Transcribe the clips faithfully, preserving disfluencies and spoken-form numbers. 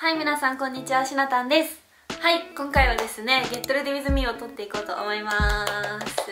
はい、皆さんこんにちは、しなたんです。はい、今回はですね、Get Ready With Meを撮っていこうと思います。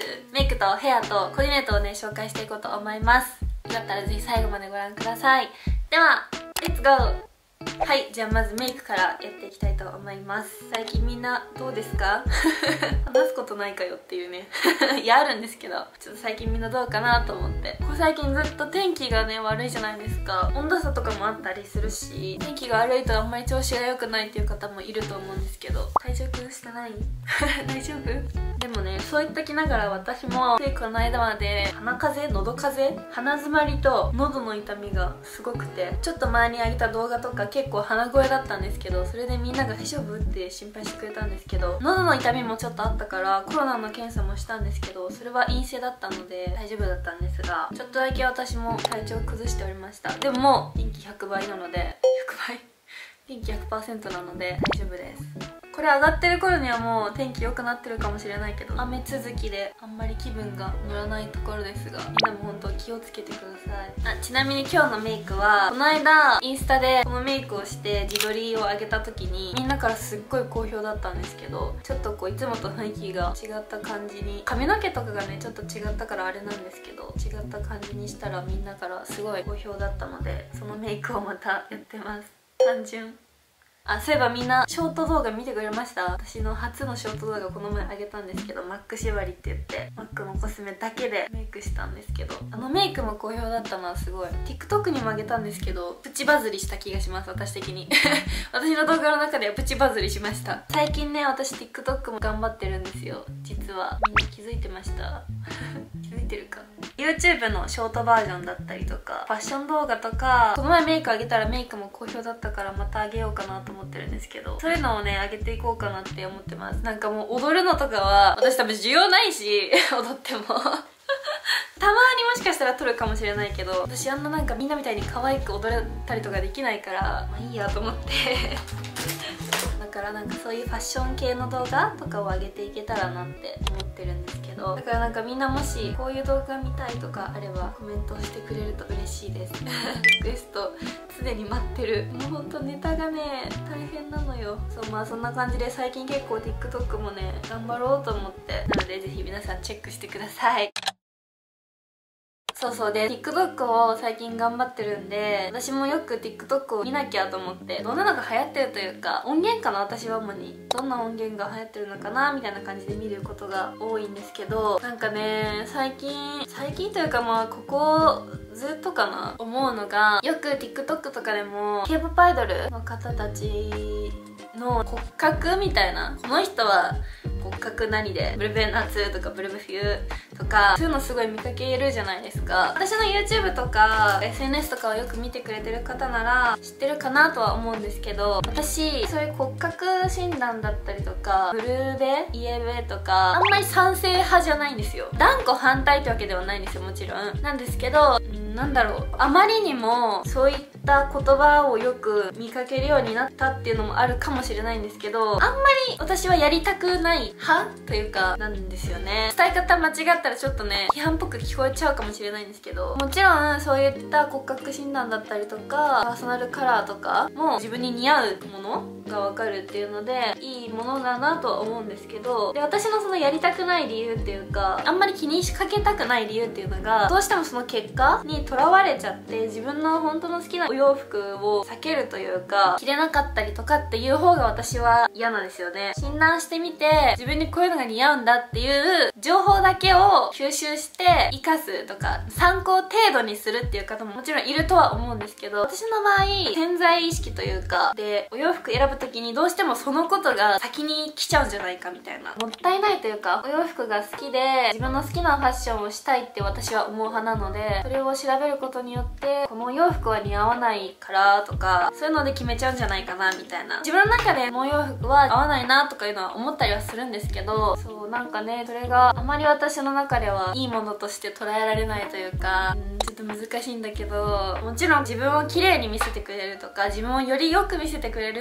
メイクとヘアとコーディネートをね、紹介していこうと思います。よかったらぜひ最後までご覧ください。では、レッツゴー。はい、じゃあまずメイクからやっていきたいと思います。最近みんなどうですか話すことないかよっていうねいや、あるんですけど、ちょっと最近みんなどうかなと思って。ここ最近ずっと天気がね悪いじゃないですか。温度差とかもあったりするし、天気が悪いとあんまり調子が良くないっていう方もいると思うんですけど、体調崩してない大丈夫？でもね、そう言っときながら私もついこの間まで鼻風邪、喉風邪、鼻詰まりと喉の痛みがすごくて、ちょっと前に上げた動画とか結構鼻声だったんですけど、それでみんなが大丈夫って心配してくれたんですけど、喉の痛みもちょっとあったからコロナの検査もしたんですけど、それは陰性だったので大丈夫だったんですが、ちょっとだけ私も体調を崩しておりました。でももう元気ひゃくばいなので、ひゃくばい元気 ひゃくパーセント なので大丈夫です。これ上がってる頃にはもう天気良くなってるかもしれないけど、雨続きであんまり気分が乗らないところですが、みんなも本当気をつけてください。あ、ちなみに今日のメイクは、この間インスタでこのメイクをして自撮りを上げた時にみんなからすっごい好評だったんですけど、ちょっとこういつもと雰囲気が違った感じに、髪の毛とかがねちょっと違ったからあれなんですけど、違った感じにしたらみんなからすごい好評だったので、そのメイクをまたやってます。単純。あ、そういえばみんなショート動画見てくれました？私の初のショート動画この前あげたんですけど、マック縛りって言ってマックのコスメだけでメイクしたんですけど、あのメイクも好評だったのはすごい。 TikTok にもあげたんですけど、プチバズりした気がします、私的に私の動画の中ではプチバズりしました。最近ね、私 TikTok も頑張ってるんですよ、実は。みんな気づいてました気づいてるか。 YouTube のショートバージョンだったりとか、ファッション動画とか、この前メイクあげたらメイクも好評だったからまたあげようかなと思ってるんですけど、そういうのをねあげていこうかなって思ってます。なんかもう踊るのとかは私多分需要ないし踊ってもたまにもしかしたら撮るかもしれないけど、私あんななんかみんなみたいに可愛く踊れたりとかできないから、まあいいやと思ってだからなんかそういうファッション系の動画とかを上げていけたらなって思ってるんですけど、だからなんかみんなもしこういう動画見たいとかあればコメントしてくれると嬉しいですリクエストすでに待ってる。もうほんとネタがね大変なのよ。そう、まあそんな感じで最近結構 TikTok もね頑張ろうと思って、なのでぜひ皆さんチェックしてください。そうそう、で TikTok を最近頑張ってるんで、私もよく TikTok を見なきゃと思って、どんなのが流行ってるというか、音源かな、私は主にどんな音源が流行ってるのかなみたいな感じで見ることが多いんですけど、なんかね最近最近というかまあここずっとかな思うのが、よく TikTok とかでも K-ポップ アイドルの方たちの骨格みたいな、この人は骨格何でブルベ夏とかブルベ冬とかそういうのすごい見かけるじゃないですか。私の YouTube とか エスエヌエス とかをよく見てくれてる方なら知ってるかなとは思うんですけど、私そういう骨格診断だったりとかブルベイエベとかあんまり賛成派じゃないんですよ。断固反対ってわけではないんですよ、もちろんなんですけど、んなんだろう、あまりにもそういった言葉をよく見かけるようになったっていうのもあるかもしれないんですけど、あんまり私はやりたくない派というかなんですよね。伝え方間違ったらちょっとね批判っぽく聞こえちゃうかもしれないんですけど、もちろんそういった骨格診断だったりとかパーソナルカラーとかも自分に似合うものが分かるっていうのでいいものだなとは思うんですけど、で私のそのやりたくない理由っていうか、あんまり気にかけたくない理由っていうのが、どうしてもその結果にとらわれちゃって自分の本当の好きなお洋服を避けるというか、着れなかったりとかっていう方が私は嫌なんですよね。診断してみて自分にこういうのが似合うんだっていう情報だけを吸収して生かすとか参考程度にするっていう方ももちろんいるとは思うんですけど、私の場合潜在意識というかでお洋服選ぶ時にどうしてもそのことが先に来ちゃうんじゃないかみたいな、もったいないというか、お洋服が好きで自分の好きなファッションをしたいって私は思う派なので、それを調べることによってこのお洋服は似合わないからとかそういうので決めちゃうんじゃないかなみたいな、自分の中でこのお洋服は合わないなとかいうのは思ったりはするんですけど、そうなんかねそれがあまり私の中ではいいものとして捉えられないというか、うんちょっと難しいんだけど、もちろん自分を綺麗に見せてくれるとか自分をよりよく見せてくれるっていうの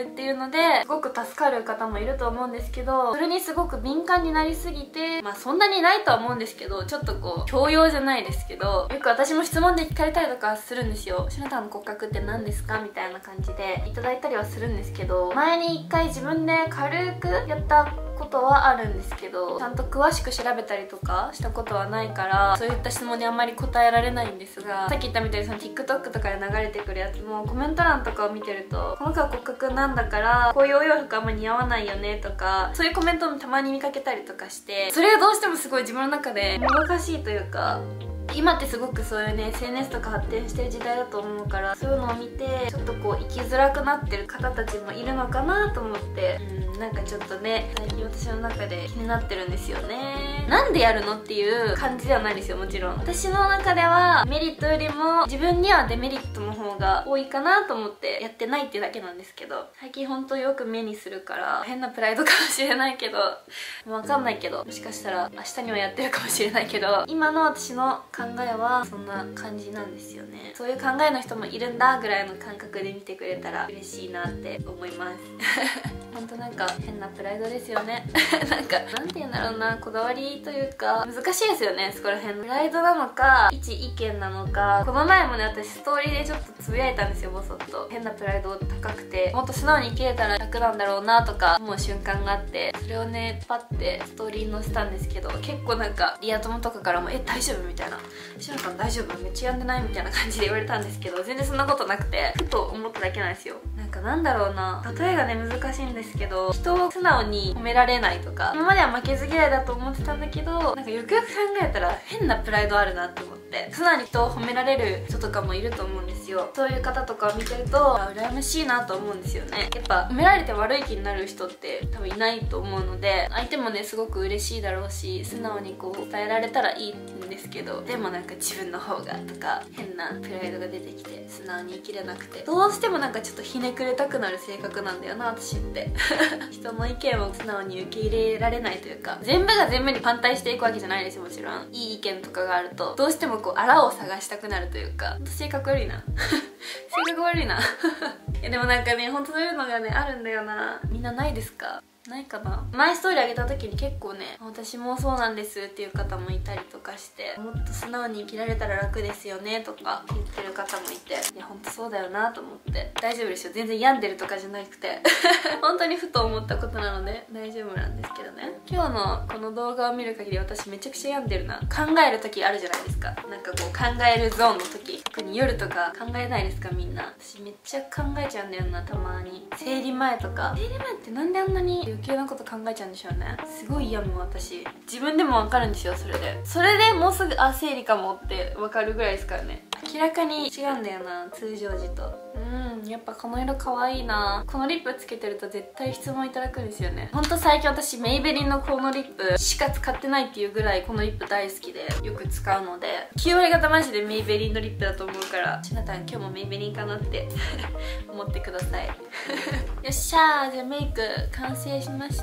のですごく助かる方もいると思うんですけど、それにすごく敏感になりすぎて、まあそんなにないとは思うんですけど、ちょっとこう教養じゃないですけど、よく私も質問で聞かれたりとかするんですよ。しなたんの骨格って何ですかみたいな感じでいただいたりはするんですけど、前に一回自分で軽くやったことはあるんですけど、ちゃんと詳しく調べたりとかしたことはないから、そういった質問にあんまり答えられないんですが、さっき言ったみたいにその TikTok とかで流れてくるやつもコメント欄とかを見てると、この子は骨格なんだからこういうお洋服あんま似合わないよねとか、そういうコメントもたまに見かけたりとかして、それがどうしてもすごい自分の中でもどかしいというか、今ってすごくそういうね エスエヌエス とか発展してる時代だと思うから、そういうのを見てちょっとこう生きづらくなってる方たちもいるのかなと思って、うん、なんかちょっとね最近私の中で気になってるんですよね。なんでやるのっていう感じではないですよ、もちろん。私の中ではメリットよりも自分にはデメリットの方が多いかなと思ってやってないっていうだけなんですけど、最近ほんとよく目にするから変なプライドかもしれないけど、わかんないけど、もしかしたら明日にはやってるかもしれないけど、今の私の考えはそんな感じなんですよね。そういう考えの人もいるんだぐらいの感覚で見てくれたら嬉しいなって思いますほんとなんか変なプライドですよねなんかなんて言うんだろうな、こだわりというか難しいですよね、そこら辺。プライドなのか一意見なのか。この前もね私ストーリーでちょっとつぶやいたんですよ、ボソッと。変なプライド高くてもっと素直に生きれたら楽なんだろうなとか思う瞬間があって、それをねパッてストーリーに載せたんですけど、結構なんかリア友とかからも「え大丈夫?」みたいな「しのさん大丈夫？めっちゃ病んでない？」みたいな感じで言われたんですけど、全然そんなことなくて、ふと思っただけなんですよ。なんかなんだろうな、例えがね難しいんですけど、人を素直に褒められないとか、今までは負けず嫌いだと思ってたんだけど、なんかよくよく考えたら変なプライドあるなって思って、素直に人を褒められる人とかもいると思うんですよ。そういう方とかを見てるとあ羨ましいなと思うんですよね。やっぱ褒められて悪い気になる人って多分いないと思うので、相手もねすごく嬉しいだろうし、素直にこう伝えられたらいいんですけど、でもなんか自分の方がとか変なプライドが出てきて素直に生きれなくて、どうしてもなんかちょっとひねくれたくなる性格なんだよな私って人の意見を素直に受け入れられないというか、全部が全部に反対していくわけじゃないですよ。もちろんいい意見とかがあるとどうしてもこうあらを探したくなるというか、性格悪いな性格悪いないやでもなんかねほんとそういうのがねあるんだよな。みんなないですか？ないかな。前ストーリー上げた時に結構ね私もそうなんですっていう方もいたりとかして、もっと素直に生きられたら楽ですよねとか言ってる方もいて、いやほんとそうだよなと思って。大丈夫ですよ、全然病んでるとかじゃなくて本当にふと思ったことなので大丈夫なんですけどね。今日のこの動画を見る限り私めちゃくちゃ病んでるな。考える時あるじゃないですか、なんかこう考えるゾーンの時、特に夜とか考えないですかみんな。私めっちゃ考えちゃうんだよな、たまに。生理前とか。生理前ってなんであんなに余計なこと考えちゃうんでしょうね。すごい嫌、もう私自分でも分かるんですよ。それでそれでもうすぐあ生理かもって分かるぐらいですからね。明らかに違うんだよな、通常時と。うんやっぱこの色可愛いな。このリップつけてると絶対質問いただくんですよね。ほんと最近私メイベリンのこのリップしか使ってないっていうぐらいこのリップ大好きでよく使うので、きゅう割方マジでメイベリンのリップだと思うから、しなたん今日もメイベリンかなって思ってくださいよっしゃー、じゃあメイク完成しました。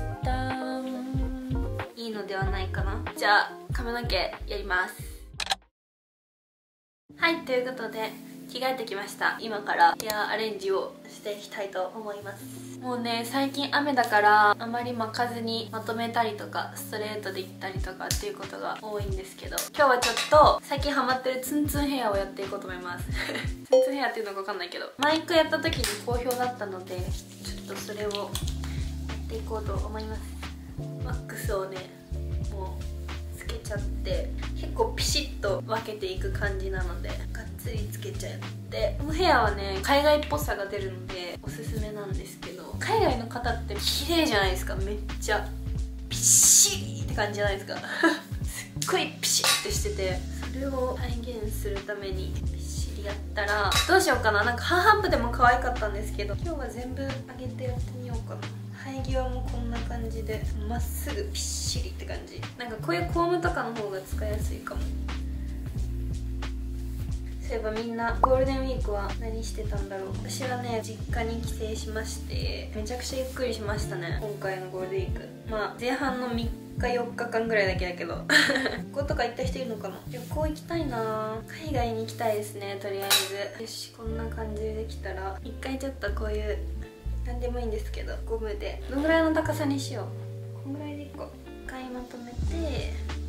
いいのではないかな。じゃあ髪の毛やります。はい、ということで着替えてきました。今からヘアアレンジをしていきたいと思います。もうね最近雨だからあまり巻かずにまとめたりとかストレートでいったりとかっていうことが多いんですけど、今日はちょっと最近ハマってるツンツンヘアをやっていこうと思いますツンツンヘアっていうのか分かんないけど、マイクやった時に好評だったのでちょっとそれをやっていこうと思います。ワックスをねもうつけちゃって、結構ピシッと分けていく感じなのでがっつりつけちゃって、このヘアはね海外っぽさが出るのでおすすめなんですけど、海外の方って綺麗じゃないですか。めっちゃピッシリって感じじゃないですかすっごいピシッてしてて、それを再現するためにピッシリやったらどうしようかな。なんかハーフアップでも可愛かったんですけど、今日は全部上げてやってみようかな。生え際もこんな感じでまっすぐピッシリって感じ。なんかこういうコームとかの方が使いやすいかも。そういえばみんなゴールデンウィークは何してたんだろう。私はね実家に帰省しまして、めちゃくちゃゆっくりしましたね今回のゴールデンウィーク。まあ前半のみっかよっかかんぐらいだけだけどこことか行った人いるのかな。旅行行きたいな。海外に行きたいですねとりあえず。よし、こんな感じでできたら一回ちょっとこういう何でもいいんですけど、ゴムでどのぐらいの高さにしよう。こんぐらいでいこう。買いまとめて、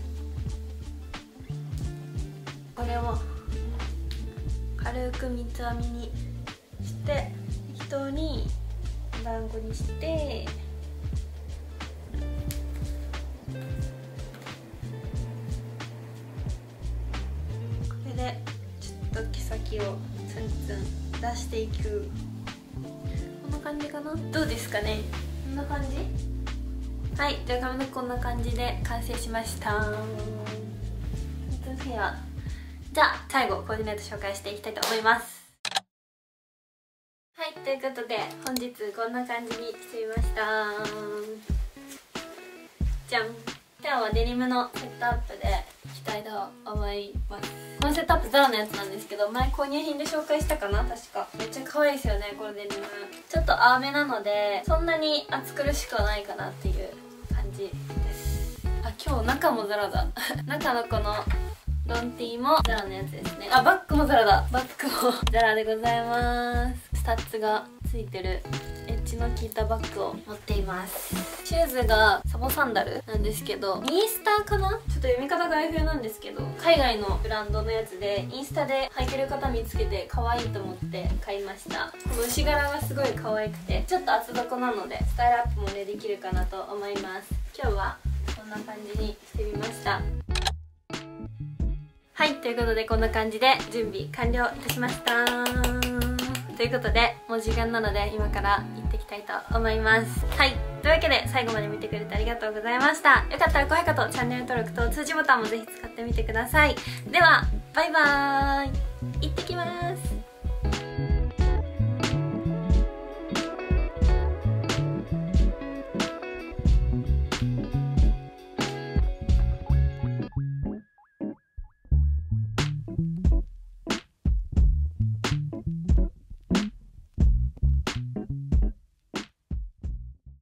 これを軽く三つ編みにして適当にお団子にして、これでちょっと毛先をツンツン出していく。こんな感じかな。どうですかね。こんな感じ。はい、じゃあ髪の毛こんな感じで完成しました。ヘア。じゃあ最後コーディネート紹介していきたいと思います。はい、ということで本日こんな感じにしてみました。じゃん。今日はデニムのセットアップでいきたいと思います。このセットアップザラのやつなんですけど、前購入品で紹介したかな、確か。めっちゃ可愛いですよね、このデニム。ちょっと淡めなのでそんなに暑苦しくはないかなっていう感じです。あ、今日中もザラだ中のこのロンティーもザラのやつですね。あ、バッグもザラだ。バッグもザラでございます。スタッツがついてるエッジの効いたバッグを持っています。シューズがサボサンダルなんですけど、インスタかな、ちょっと読み方があやふやなんですけど、海外のブランドのやつでインスタで履いてる方見つけて可愛いと思って買いました。この牛柄がすごい可愛くて、ちょっと厚底なのでスタイルアップもねできるかなと思います。今日はこんな感じにしてみました。はい、ということでこんな感じで準備完了いたしました。ということでもう時間なので今から行ってきたいと思います。はい、というわけで最後まで見てくれてありがとうございました。よかったら高評価とチャンネル登録と通知ボタンもぜひ使ってみてください。ではバイバーイ、行ってきます。